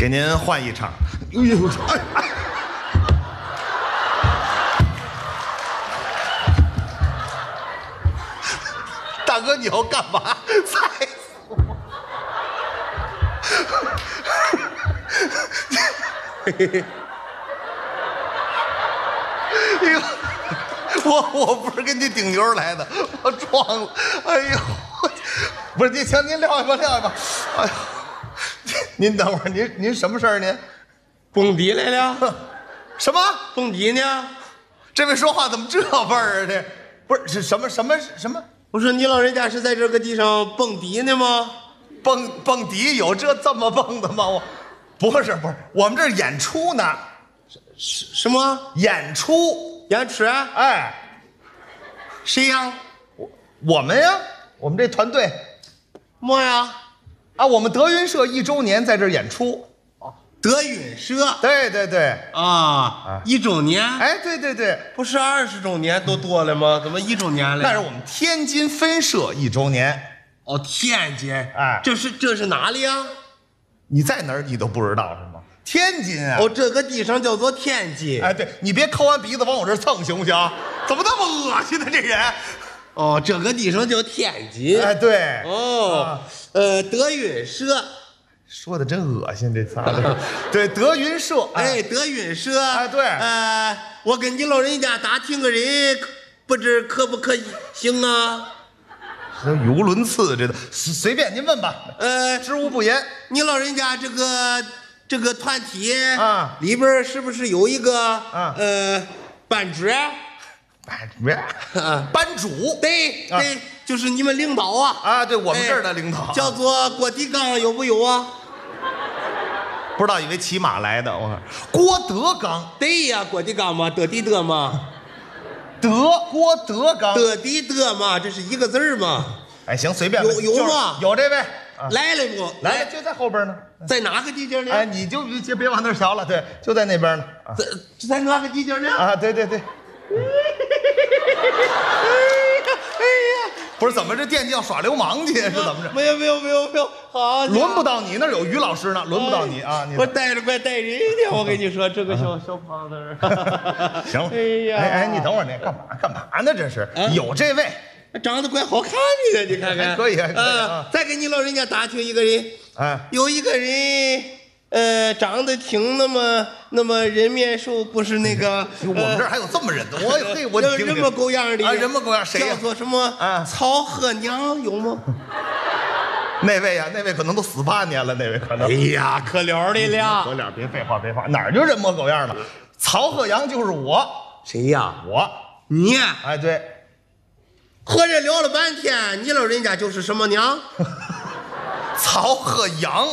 给您换一场。哎呦，哎。大哥，你要干嘛？踩死我！哎呦，我不是跟你顶牛来的，我撞了。哎呦，不是您行，您撂一吧，撂一吧。哎呦，您等会儿，您什么事儿？您蹦迪来了？ 什么蹦迪呢？ 这位说话怎么这味儿啊？这不是是什么？ 我说你老人家是在这个地上蹦迪呢吗？ 蹦迪有这么蹦的吗？我不是，我们这儿演出呢。 什么演出？ 演出？ 哎， 谁呀？ 我们呀，我们这团队。 么呀？ 啊，我们德云社1周年在这儿演出。 德云社？ 对啊，1周年？ 哎，对， 不是20周年都多了吗？怎么1周年了？ 那是我们天津分社1周年。 哦，天津。 哎， 这是哪里呀？ 你在哪儿你都不知道是吗？天津啊。 哦，这个地方叫做天津。 哎，对，你别抠完鼻子往我这儿蹭行不行？怎么那么恶心呢？这人。 哦，这个地方叫天津。 哎，对。 哦，德云社。 说的真恶心，这仨字。对，德云社。 哎，德云社。 哎，对。 我跟你老人家打听个人，不知可不可以行啊？ 语无伦次，这都随便您问吧。知无不言。 你老人家这个团体啊里边是不是有一个班主任？ 班主。 对，就是你们领导啊。 啊，对，我们这儿的领导叫做郭德纲，有不有啊？ 不知道，以为骑马来的。我看郭德纲。 对呀，郭德纲嘛，得的得嘛。 郭德纲。 得的得嘛，这是一个字儿嘛。 哎，行，随便。 有吗？ 有这位。 来了不？ 来了，就在后边呢。 在哪个地界呢？ 哎，你就别往那儿瞧了，对，就在那边呢。 在哪个地界呢？ 啊，对。哎呀，不是怎么这惦记要耍流氓去是怎么着？ 没有，好， 轮不到你，那儿有于老师呢，轮不到你啊！ 我带着怪带人的，我跟你说，这个小胖子儿。 行了， 哎呀， 哎，你等会儿，你干嘛呢？这是有这位， 长得怪好看的，你看看， 可以再给你老人家打听一个人，有一个人。长得挺那么人面兽，不是那个。 我们这儿还有这么人的，我听人模狗样的啊，人模狗样，谁呀？ 叫做什么？曹鹤娘有吗？ 那位呀，那位可能都死8年了，那位可能。 哎呀，可了的了， 可了，别废话，哪儿就人模狗样了？曹鹤阳就是我。 谁呀？你。 哎，对。 和这聊了半天，你老人家就是什么娘？ 曹鹤阳。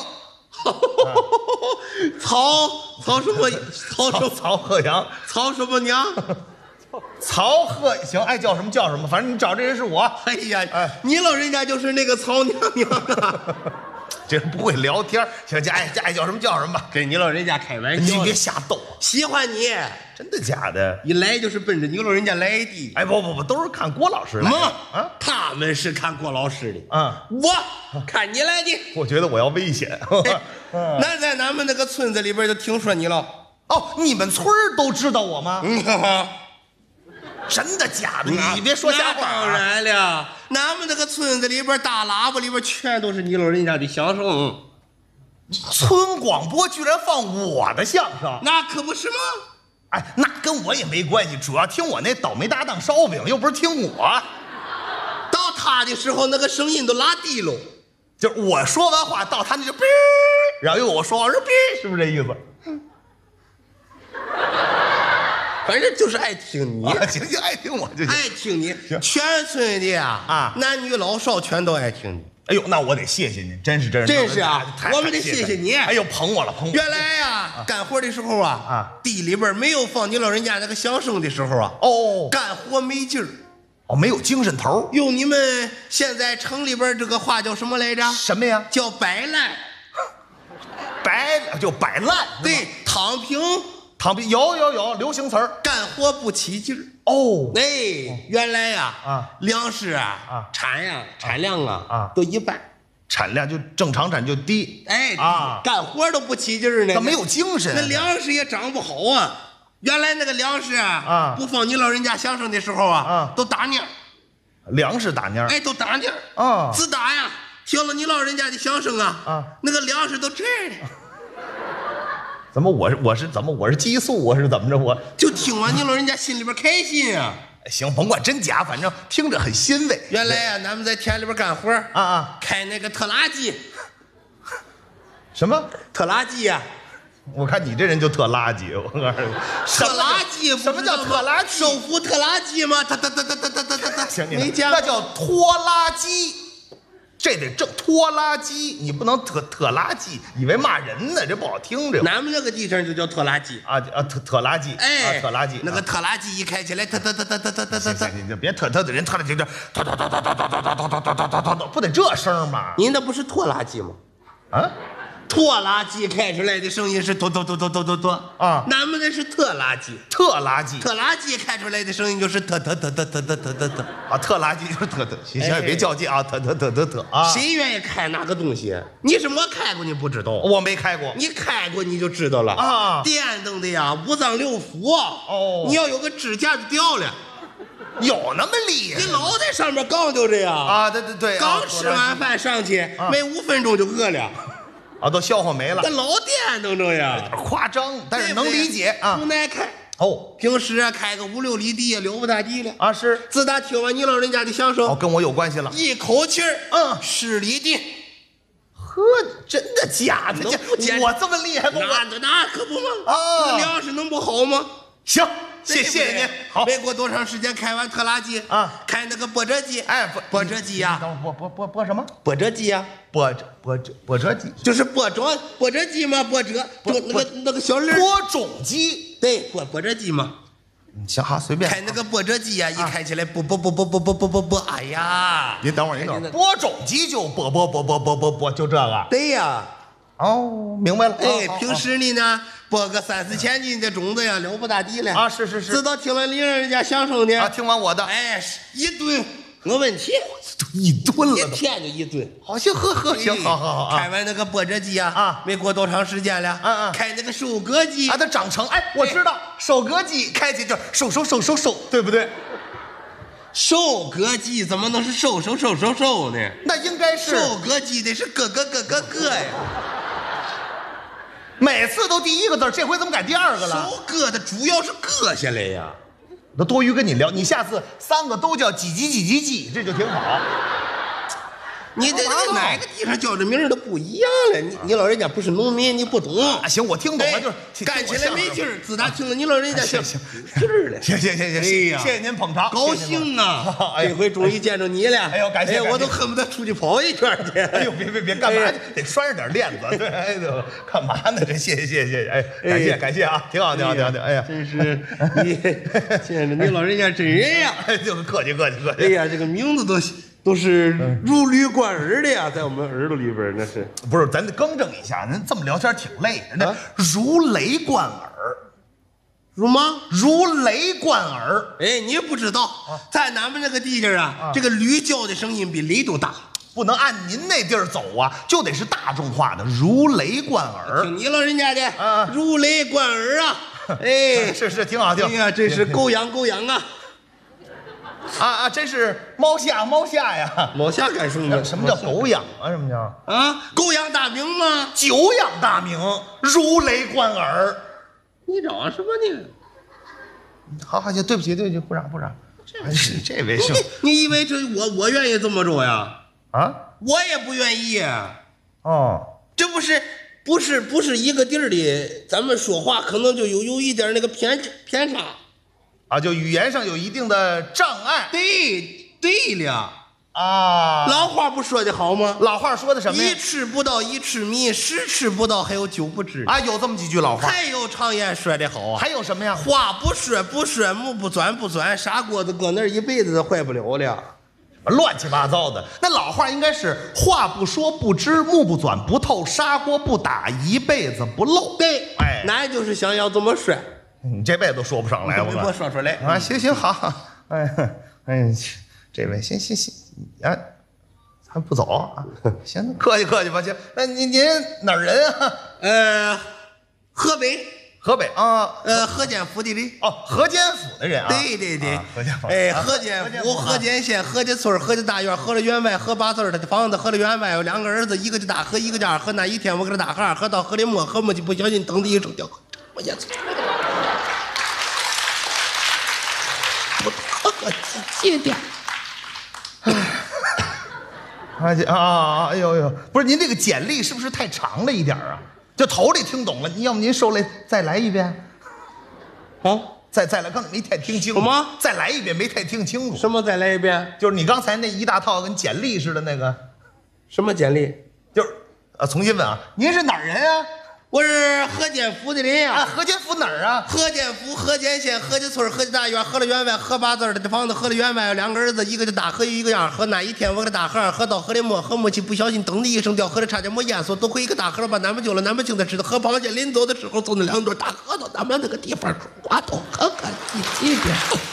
曹什么？ 曹鹤阳， 曹什么娘？ 曹鹤行，爱叫什么叫什么，反正你找这人是我。 哎呀，你老人家就是那个曹娘娘啊！ 这人不会聊天，行，爱叫什么叫什么吧。 跟你老人家开玩笑， 你别瞎逗。 喜欢你， 真的假的？ 一来就是奔着你老人家来的。 哎，不，都是看郭老师来的啊。他们是看郭老师的我看你来的。 我觉得我要危险。 那在咱们那个村子里边就听说你了。 哦，你们村都知道我吗？真的假的？你别说瞎话。 当然了，咱们那个村子里边大喇叭里边全都是你老人家的相声。 村广播居然放我的相声， 那可不是吗？ 哎，那跟我也没关系，主要听我那倒霉搭档烧饼，又不是听我。 到他的时候，那个声音都拉低了， 就是我说完话到他那就哔，然后又我说完说哔，是不是这意思？ 反正就是爱听你， 行，爱听我就行， 爱听你，全村的男女老少全都爱听你。 哎呦，那我得谢谢您，真是啊，我们得谢谢你。 哎呦，捧我了。 原来干活的时候地里边没有放你老人家那个相声的时候干活没劲儿， 没有精神头。 用你们现在城里边这个话叫什么来着？ 什么呀？ 叫摆烂。 就摆烂， 对，躺平， 有流行词儿， 干活不起劲儿。原来粮食产量都一般， 产量就正常产就低。 哎啊， 干活都不起劲儿呢， 他没有精神， 那粮食也长不好啊。原来那个粮食啊， 不放你老人家相声的时候啊，都打蔫。 粮食打蔫， 哎，都打蔫啊。 自打呀，听了你老人家的相声啊，那个粮食都这样的。 怎么我是激素，我是怎么着？我就听完你老人家心里边开心啊。 行，甭管真假，反正听着很欣慰。 原来呀，咱们在田里边干活开那个特拉机。 什么特拉机呀？ 我看你这人就特垃圾，我告诉你， 特拉机什么叫特拉机？ 手扶特拉机吗？他， 行， 没见那叫拖拉机，这得正拖拉机，你不能特拉机，以为骂人呢，这不好听这。 咱们那个地方就叫特拉机啊特拉机， 哎， 特拉机， 那个特拉机一开起来， 行，你就别特的人特的就这，不得这声吗？ 您那不是拖拉机吗？ 啊？ 拖拉机开出来的声音是拖啊，咱们那是特拉机， 特拉机开出来的声音就是特啊，特拉机就是特，行，别较劲啊，特啊， 谁愿意开那个东西？你是没开过，你不知道， 我没开过， 你开过你就知道了啊， 电动的呀，五脏六腑哦， 你要有个指甲就掉了。 有那么厉害？ 你老在上面杠就这样啊，对， 刚吃完饭上去，没5分钟就饿了。 啊，都消化没了。 那老电动这样， 夸张，但是能理解啊。 不耐开哦， 平时啊开个5、6里地也了不大地了啊。是， 自打听完你老人家的相声， 哦，跟我有关系了。 一口气10里地。 呵，真的假的？我这么厉害不？ 那可不嘛。 啊， 粮食能不好吗？ 行。谢谢您。好， 没过多长时间，开完特拉机啊， 开那个拨折机。 哎， 拨折机呀， 拨什么？ 拨折机呀， 拨折机， 就是拨折机嘛，拨折，那个小人。 播种机， 对，拨折机嘛。 行，好，随便。 开那个拨折机呀，一开起来，拨，哎呀！ 您等会儿，播种机就播，就这个。 对呀。 哦，明白了。 哎，平时呢？播个3、4千斤的种子呀，了不大地了啊！是。 直到听了你人家相声呢啊，听完我的， 哎，1吨没问题 ，1吨了， 一天就1吨。 好，行，呵，行，好。 开完那个拨折机呀，没过多长时间了，开那个收割机， 它长成，哎，我知道，收割机开起就收，对不对？ 收割机怎么能是收呢？ 那应该是收割机得是咯呀。 每次都第一个字，这回怎么改第2个了？ 收割的主要是割下来呀。 那多余跟你聊，你下次3个都叫几，这就挺好。 你这哪个地方叫这名儿都不一样了。你老人家不是农民，你不懂。 行，我听懂了，就是干起来没劲儿。自打听了你老人家行劲儿了。 行，谢谢您捧场， 高兴啊！这回终于见着你了。 哎呦，感谢！ 我都恨不得出去跑一圈去。 哎呦，别，干嘛？得拴上点链子。对，哎呦，干嘛呢？这谢谢，哎，感谢啊，挺好。哎呀， 真是你见着你老人家真人呀！ 就客气。 哎呀，这个名字都是如驴贯耳的呀，在我们耳朵里边那是。 不是，咱得更正一下，您这么聊天挺累的。那如雷贯耳， 如吗？ 如雷贯耳。 哎，你不知道，在咱们那个地界啊，这个驴叫的声音比雷都大。 不能按您那地儿走啊，就得是大众化的，如雷贯耳。 听你老人家的，如雷贯耳啊！哎， 是挺好听。 哎呀，这是狗养啊！ 啊！真是猫下呀！ 猫下干什么？ 什么叫狗养啊？什么叫啊？狗养大名吗？ 久仰大名，如雷贯耳。 你找什么呢？ 好，行，对不起，不让。这位兄， 你以为这我愿意这么着呀？ 啊， 我也不愿意。 哦， 这不是一个地儿的，咱们说话可能就有一点那个偏差。 啊，就语言上有一定的障碍。 对了啊， 老话不说的好吗？ 老话说的什么呀？ 一吃不到一吃米，十吃不到还有9不知啊，有这么几句老话。 还有常言说的好啊， 还有什么呀？ 话不说，木不钻，砂锅子搁那儿一辈子都坏不了了。 乱七八糟的。那老话应该是话不说不知，木不钻不透，砂锅不打一辈子不漏。 对，哎，那就是想要这么说。 你这辈子都说不上来，我给我说出来啊！行，好，哎，这位行啊， 还不走啊？行，客气客气吧，行。那您哪儿人啊？ 河北。 河北啊， 河间府的人。 哦，河间府的人啊。 对对对， 河间府。 河间府、河间县、河间村、河间大院、河了员外、河八字，他的房子河了员外有2个儿子，一个叫大河，一个叫二河。那一天我给他大河二河到河里摸，河摸就不小心噔的一声掉河，我也错。我姐姐。 哎呦，不是您这个简历是不是太长了一点啊？就头里听懂了，要么您受累再来一遍。 啊， 再来，刚才没太听清楚。 什么？ 再来一遍，没太听清楚。 什么？再来一遍？ 就是你刚才那一大套跟简历似的那个。 什么简历？ 就是重新问啊，您是哪儿人啊？ 我是河间府的人呀。 河间府哪儿啊？ 河间府、河间县、河间村、河间大院、河了员外、河八字，他的房子河了员外有2个儿子，一个叫大河，一个叫二河。那一天我给他大河二河到河里摸，河摸起不小心噔的一声掉河里，差点没淹死。多亏一个大河把咱们救了，咱们请他吃的河螃蟹。临走的时候从那2朵大河到咱们那个地方刮动，可气的。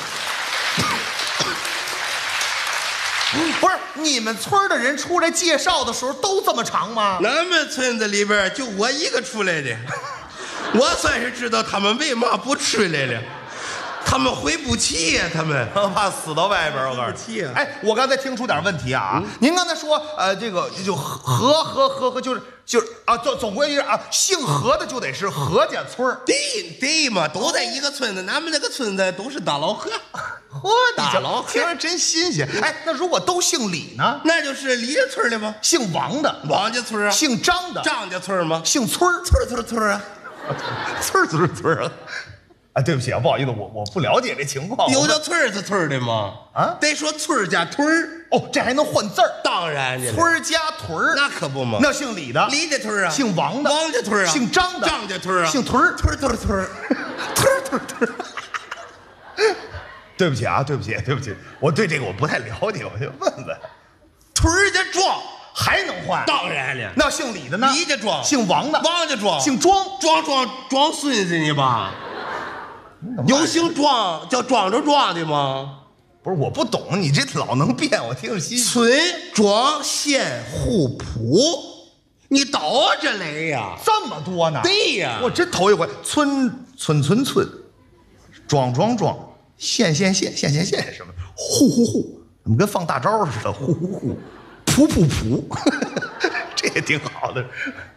不是你们村的人出来介绍的时候都这么长吗？ 俺们村子里边就我一个出来的，我算是知道他们为嘛不出来了。他们回不去呀，他们怕死到外边。我告诉你，哎，我刚才听出点问题啊。您刚才说，这个就河就是啊，总归是啊，姓何的就得是何家村。 对嘛，都在一个村子，咱们那个村子都是大老河。 大老河听着真新鲜。哎，那如果都姓李呢？ 那就是李家村的吗？ 姓王的王家村啊。 姓张的张家村吗？ 姓村啊。村啊。啊，对不起啊，不好意思，我不了解这情况。 有叫村的吗？啊，得说村加屯儿。 哦，这还能换字儿？ 当然的， 村加屯儿， 那可不嘛。 那姓李的， 李家屯啊； 姓王的， 王家屯啊； 姓张的， 张家屯啊； 姓屯儿。对不起啊，对不起，我对这个我不太了解，我就问问。 屯加庄还能换？ 当然了。 那姓李的呢？ 李家庄。 姓王的？ 王家庄。 姓庄？ 庄孙子呢吧？有姓庄叫庄着庄的吗？ 不是，我不懂，你这老能变，我听着新鲜。 村庄县户埔，你倒着来呀？ 这么多呢？ 对呀， 我真头一回。村，庄，县是什么？户，怎么跟放大招似的？户，噗，这也挺好的。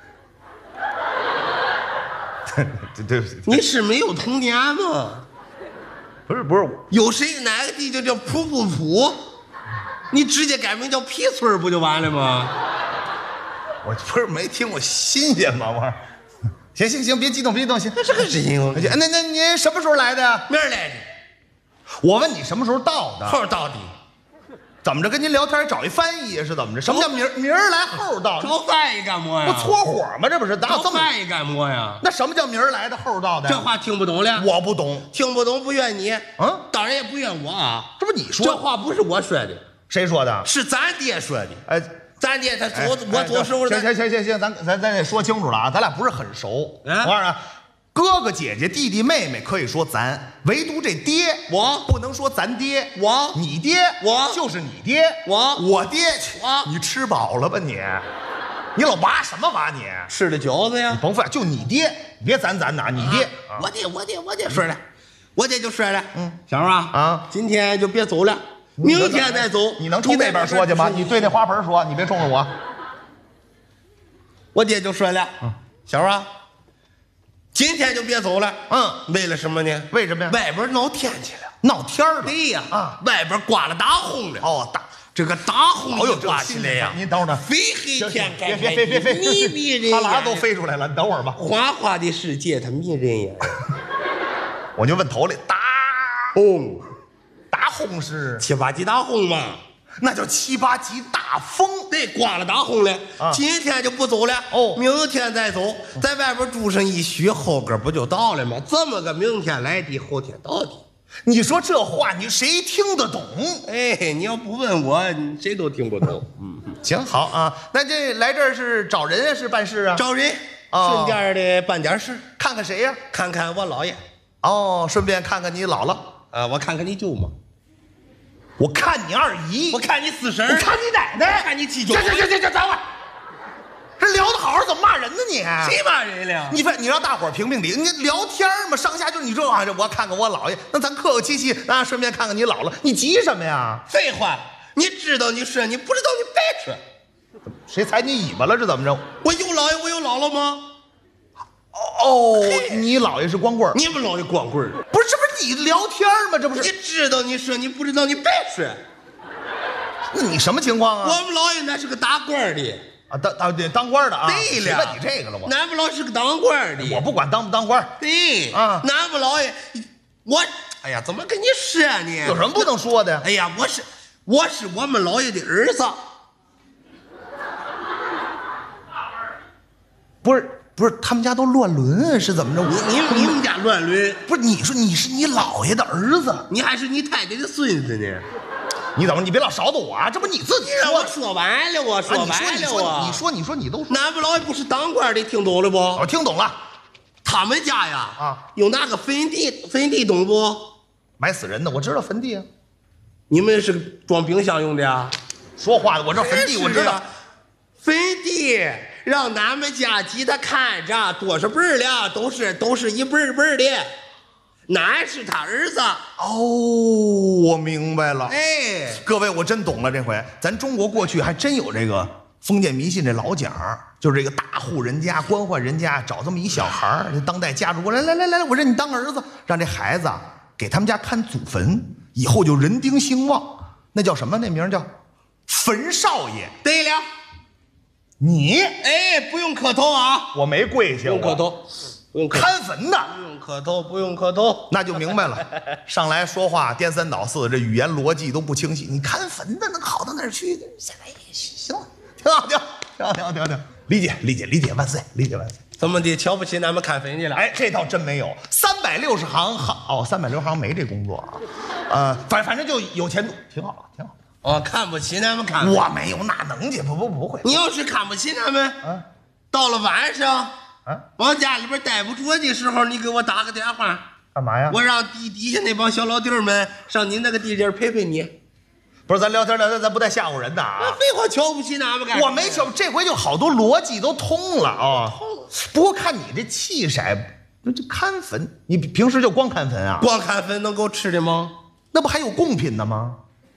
对不起， 你是没有童年吗？ 不是， 有谁哪个地就叫噗，你直接改名叫皮村不就完了吗？ 我不是没听过新鲜吗？我说行，别激动，行， 这是个事情。 那您什么时候来的呀？ 明儿来的。 我问你什么时候到的？ 后到的。 怎么着跟您聊天找一翻译是怎么着？什么叫明儿来后到？ 找翻译干嘛呀？ 不搓火吗？这不是找翻译干嘛呀？ 那什么叫明儿来的后到的？ 这话听不懂了。 我不懂， 听不懂不怨你，当然也不怨我啊。 这不你说的？ 这话不是我说的， 谁说的？ 是咱爹说的。 哎， 咱爹他我左手。 行，咱得说清楚了啊，咱俩不是很熟。我告诉你。哥哥姐姐弟弟妹妹可以说咱，唯独这爹我不能说咱爹，你爹就是你爹，我爹你吃饱了吧你老挖什么挖你？ 吃的饺子呀？ 你甭废，就你爹，你别咱呐，你爹。 我爹说了，我爹就说了，小孩啊，今天就别走了，明天再走。 你能冲那边说去吗？你对那花盆说，你别冲着我。 我爹就说了，小孩。今天就别走了，为了什么呢？ 为什么呀？ 外边闹天气了， 闹天了。 对呀，外边刮了大风了。这个大风就刮起来呀。 您等会儿呢， 飞黑天开， 别， 迷人眼， 哈喇都飞出来了。你等会儿吧。 花花的世界，它迷人眼。 我就问头里，大风是 7、8级大风嘛？ 那叫7、8级大风。 对，刮了大风了。今天就不走了，明天再走，在外边住上1宿，后个不就到了吗？这么个明天来的，后天到的。 你说这话，你谁听得懂？ 哎，你要不问我，谁都听不懂。 行，好啊。那这来这儿是找人啊，是办事啊？ 找人，顺便的办点事。 看看谁呀？ 看看我姥爷。 顺便看看你姥姥。 我看看你舅妈。 我看你二姨， 我看你四婶， 我看你奶奶， 我看你七舅。 行，等会儿，这聊得好好怎么骂人呢你？ 谁骂人了？ 你让大伙儿评评理，你聊天嘛，上下就是你这玩意儿，我看看我姥爷，那咱客客气气，啊，顺便看看你姥姥，你急什么呀？ 废话，你知道你说，你不知道你白说。 谁踩你尾巴了？这怎么着？ 我有姥爷，我有姥姥吗？ 哦，你姥爷是光棍儿， 你们姥爷光棍儿？ 不是，这不是你聊天吗？这不是？ 你知道你说，你不知道你白说。 那你什么情况啊？ 我们姥爷那是个当官的啊，当官的啊。 对了， 谁问你这个了？ 俺们姥是个当官的。 我不管当不当官。 对啊， 俺们姥爷，哎呀，怎么跟你说呢？ 有什么不能说的？ 哎呀，我是我们姥爷的儿子。 不是，他们家都乱伦是怎么着？ 你们家乱伦？ 不是，你说你是你姥爷的儿子， 你还是你太太的孙子呢？ 你等会儿，你别老勺着我啊！这不你自己说。 我说完了，我说完了， 你都说。 俺们姥爷不是当官的，听懂了不？ 我听懂了。 他们家呀，有那个坟地懂不？ 埋死人的，我知道坟地啊。 你们是装冰箱用的呀？ 说话的，我这坟地我知道。 坟地让俺们家记得看着，多少辈了，都是一辈辈的。俺是他儿子。 哦，我明白了。 哎， 各位，我真懂了。这回咱中国过去还真有这个封建迷信这老讲，就是这个大户人家、官宦人家找这么一小孩儿，当代家主过来，来，我认你当儿子，让这孩子给他们家看祖坟，以后就人丁兴旺。那叫什么？那名叫坟少爷。 对了。 你不用磕头啊！ 我没跪下， 不用磕头，不用看坟的， 不用磕头，不用磕头， 那就明白了。上来说话颠三倒四，这语言逻辑都不清晰。你看坟的能好到哪儿去？现在也行，挺好，挺，理解，万岁，理解万岁。 怎么的？瞧不起咱们看坟去了？ 哎，这倒真没有。360行好，360行没这工作啊。反正就有前途，挺好。 看不起咱们看坟， 我没有那能耐，不会。 你要是看不起咱们，到了晚上，往家里边待不住的时候，你给我打个电话， 干嘛呀？ 我让底下那帮小老弟们上你那个地界陪你。 不是，咱聊天咱不带吓唬人的啊！ 废话，瞧不起咱们干？ 我没瞧，这回就好多逻辑都通了啊。不过看你这气色，这看坟，你平时就光看坟啊？ 光看坟能够吃的吗？ 那不还有贡品呢吗？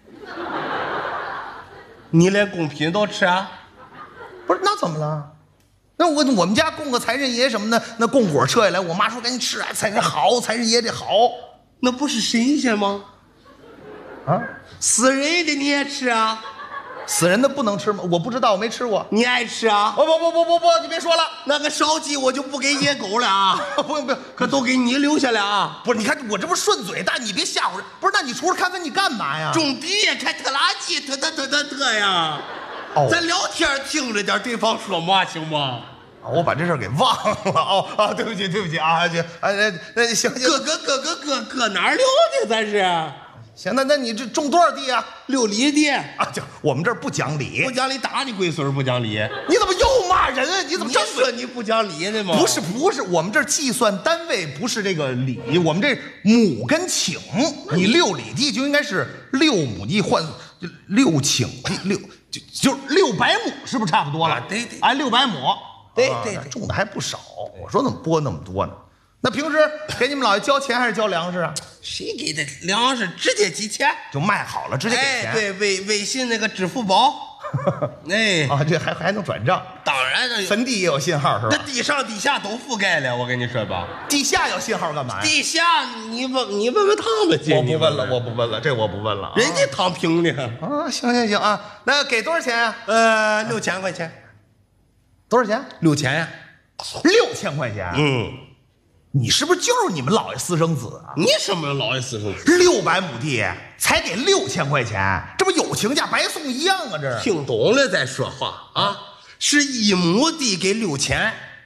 你连贡品都吃啊？ 不是，那怎么了？那我们家供个财神爷什么的，那供果撤下来，我妈说赶紧吃啊，财神好，财神爷这好， 那不是神仙吗？ 啊， 死人的你也吃啊？ 死人的不能吃吗？我不知道，我没吃过。 你爱吃啊？ 不，你别说了， 那个烧鸡我就不给野狗了啊！ 不用， 可都给你留下来啊！ 不是，你看我这不是顺嘴，但你别吓唬人。不是，那你除了看坟你干嘛呀？ 种地呀，开特拉机，特呀！ 哦， 咱聊天听着点对方说嘛，行吗？ 我把这事儿给忘了。对不起啊，那行， 搁哪儿聊的？咱是行，那你这种多少地啊 ？6里地啊！就我们这儿不讲理， 不讲理，打你龟孙不讲理。 你怎么又骂人？你怎么这说你不讲理呢吗？ 不是，我们这儿计算单位不是这个里，我们这亩跟顷，你6里地就应该是6亩地换6顷地就600亩，是不是差不多了？ 对， 哎，600亩， 对， 种的还不少。我说怎么拨那么多呢？那平时给你们姥爷交钱还是交粮食啊？ 谁给的粮食直接给钱？ 就卖好了直接给钱。 对，微信那个支付宝。 这还能转账？ 当然了， 坟地也有信号是吧？ 那地上地下都覆盖了，我跟你说吧。 地下有信号干嘛呀？ 地下你问他们去。 我不问了，这我不问了。 人家躺平的啊！行啊，那给多少钱啊 ？6000块钱。 多少钱 ？6000呀。 6000块钱。你是不是就是你们姥爷私生子啊？ 你什么姥爷私生子 ？600亩地才给6000块钱，这不友情价白送一样啊！这听懂了再说话啊！是1亩地给6000。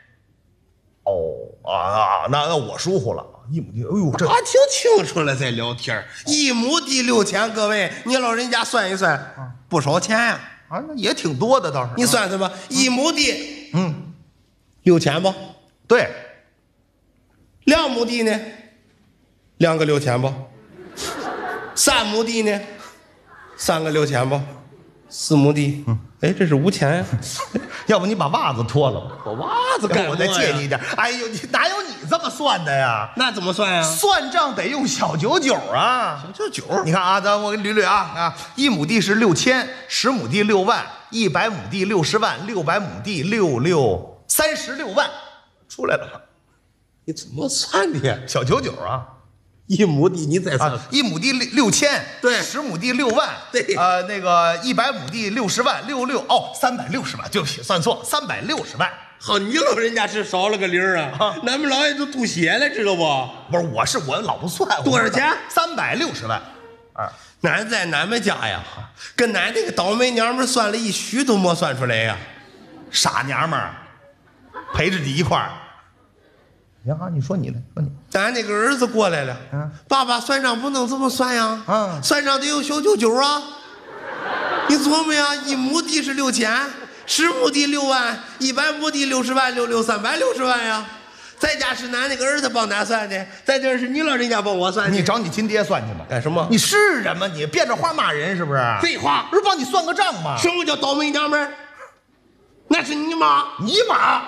那我疏忽了，1亩地，哎呦，这听清楚了再聊天。1亩地6000，各位，你老人家算一算，不少钱呀！ 那也挺多的倒是。 你算算吧，1亩地，6000吧？ 对。 2亩地呢，2个6000吧。3亩地呢 3个6000吧，4亩地。哎，这是5000呀。 要不你把袜子脱了吧？ 我袜子干我再借你一点。哎呦，你哪有你这么算的呀？ 那怎么算呀？ 算账得用小99啊！ 小99， 你看啊，我给你捋捋啊，1亩地是6000，10亩地6万，100亩地60万，600亩地36万，出来了吧？ 你怎么算的？ 小99啊 1亩地你再算 ，1亩地6000， 对 10亩地6万， 对那个100亩地60万，66哦，360万，对不起，算错，360万。 好，你老人家是少了个零啊！咱们老爷都吐血了，知道不？ 不是我老不算， 多少钱 ？360万。 俺在俺们家呀，跟俺那个倒霉娘们算了一宿都没算出来呀。 傻娘们儿，陪着你一块儿。行啊，你说你的，说你。 咱那个儿子过来了，爸爸算账不能这么算呀，算账得有小99啊。你琢磨呀，1亩地是6000，10亩地6万，100亩地60万，66 360万呀。在家是俺那个儿子帮咱算的，在这是你老人家帮我算的。 你找你亲爹算去吧。 干什么？ 你是人吗？你变着话骂人是不是？ 废话， 不是帮你算个账吗？ 什么叫倒霉娘们儿？那是你妈， 你妈。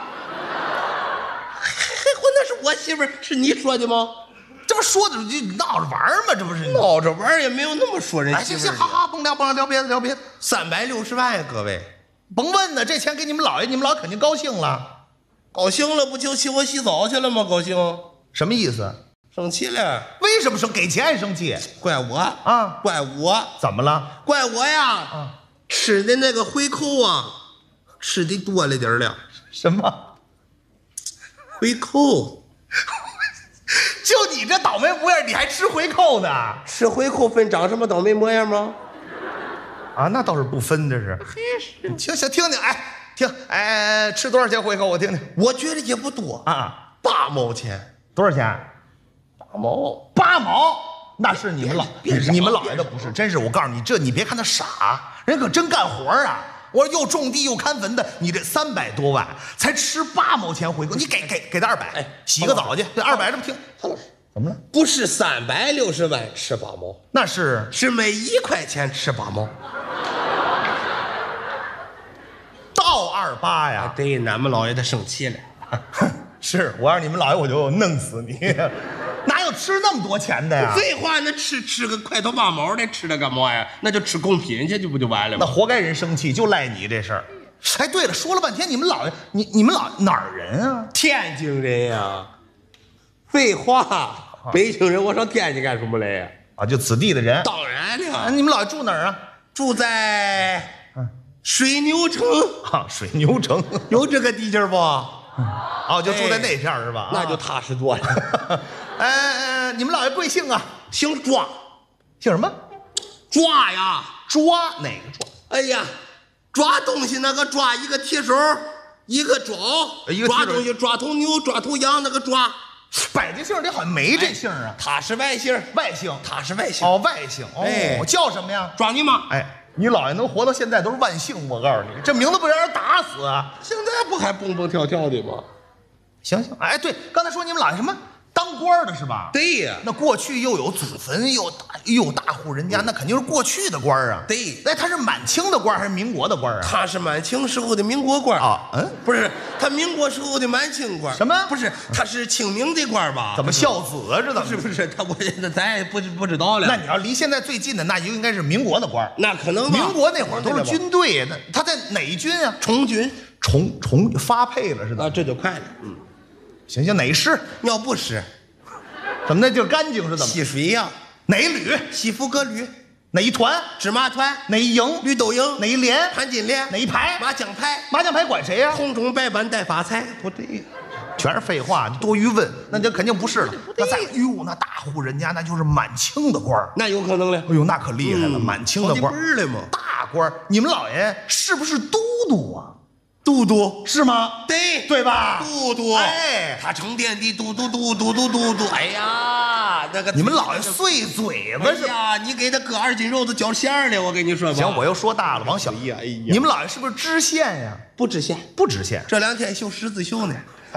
那是我媳妇儿，是你说的吗？ 这不说的就闹着玩吗？这不是闹着玩也没有那么说人媳妇儿。 行，好，甭聊别的 ，360万呀，各位， 甭问呢，这钱给你们姥爷，你们姥爷肯定高兴了。 高兴了不就请我洗澡去了吗？高兴什么意思？ 生气了？ 为什么生？给钱还生气？ 怪我啊！ 怪我！ 怎么了？ 怪我呀！吃的那个回扣啊，吃的多了点了。 什么？ 回扣？ 就你这倒霉模样，你还吃回扣呢？ 吃回扣分长什么倒霉模样吗？ 啊，那倒是不分，这是。行，听听，吃多少钱回扣？我听听。 我觉得也不多啊 ，8毛钱。 多少钱？8毛，那是你们老爷的不是，真是。我告诉你，这你别看他傻，人可真干活啊。我说又种地又看坟的，你这300多万才吃8毛钱回扣，你给他200，洗个澡去，这200这么听。 曹老师， 怎么了？ 不是360万吃8毛， 那是每1块钱吃8毛。 到28呀？ 对，俺们老爷他生气了。 是，我要是你们老爷，我就弄死你。哪有吃那么多钱的呀？ 废话，那吃个块头8毛的，吃它干嘛呀？那就吃贡品去，就不就完了吗？ 那活该人生气，就赖你这事儿。哎，对了，说了半天，你们老爷，你们老哪儿人啊？ 天津人呀。废话，北京人，我上天津干什么来呀？ 啊，就此地的人。 当然了。 你们老爷住哪儿啊？ 住在水牛城。 水牛城有这个地界不？ 哦，就住在那片是吧？ 那就踏实多了。 你们老爷贵姓啊？ 姓抓。 姓什么？ 抓呀。 抓哪个抓？ 哎呀，抓东西那个抓，一个提手，一个爪，抓东西，抓头牛，抓头羊，那个抓。 摆这姓里好像没这姓啊。 他是外姓，他是外姓。 哦，外姓。哦，叫什么呀？ 抓你妈！ 哎，你姥爷能活到现在都是万幸，我告诉你，这名字不让人打死啊！ 现在不还蹦蹦跳跳的吗？ 行，哎，对，刚才说你们姥爷什么当官的是吧？ 对呀， 那过去又有祖坟，又大户人家，那肯定是过去的官啊。 对， 哎，他是满清的官还是民国的官啊？ 他是满清时候的民国官啊。 不是，他民国时候的满清官。 什么？ 不是，他是清明的官吧？ 怎么孝子啊？这怎么？ 不是，他我那咱也不知道了。 那你要离现在最近的，那就应该是民国的官。 那可能民国那会儿都是军队，那他在哪一军啊？ 重军， 重发配了是吧？ 啊，这就快了。 行，哪师？ 尿不湿。 怎么那就干净是怎么？ 戏水呀。 哪一旅？ 西服革履。 哪一团？ 芝麻团。 哪一营？ 绿豆营。 哪一连？ 潘金莲。 哪一排？ 麻将牌。 麻将牌管谁呀？ 红中白板带发财。不对， 全是废话，多余问，那就肯定不是了。那再哟，那大户人家那就是满清的官， 那有可能了。 哎呦，那可厉害了，满清的官了嘛， 大官。你们老爷是不是都督啊？ 都督是吗？对吧？ 都督， 哎， 他成天的嘟。哎呀，那个你们老爷碎嘴子是呀，你给他搁2斤肉都绞馅了，我跟你说吧。 行，我又说大了，往小。 哎呀， 你们老爷是不是知县呀？ 不知县， 不知县。 这2天绣十字绣呢，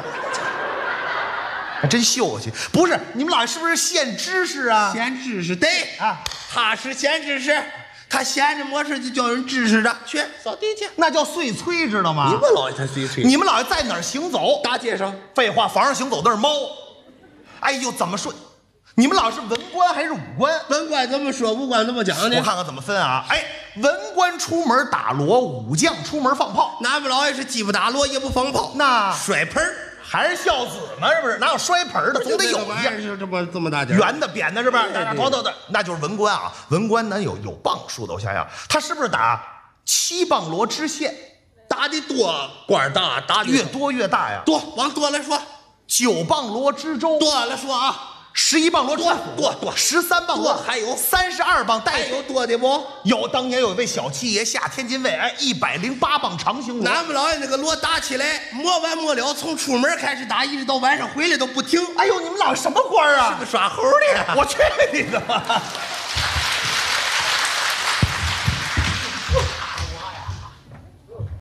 还真秀气。不是，你们老爷是不是县知识啊？ 县知识，对啊，他是县知识。 他闲着没事就叫人支持着去扫地去。 那叫碎催，知道吗？ 你们老爷才碎催， 你们老爷在哪儿行走？ 大街上。 废话，房上行走那是猫。哎呦，怎么说？你们老爷是文官还是武官？ 文官怎么说，武官怎么讲呢？ 我看看怎么分啊！哎，文官出门打锣，武将出门放炮。 俺们老爷是既不打锣也不放炮， 那摔盆儿还是孝子嘛？是不是？哪有摔盆的？总得有一样。 是这么大点圆的、扁的，是不是？ 对头的，那就是文官啊。文官咱有磅数的，我想想，他是不是打7磅锣知县？ 打的多，官大，打的越多越大呀。 多，往多了说 9磅锣知州， 多了说啊。 11磅锣知多 13磅锣， 还有 32磅带， 还有多的不？ 有，当年有一位小七爷下天津卫，哎，108磅长兴锣。 俺们老爷那个锣打起来，没完没了，从出门开始打，一直到晚上回来都不停。 哎呦，你们老什么官啊？ 是个耍猴的。 我去你的吧！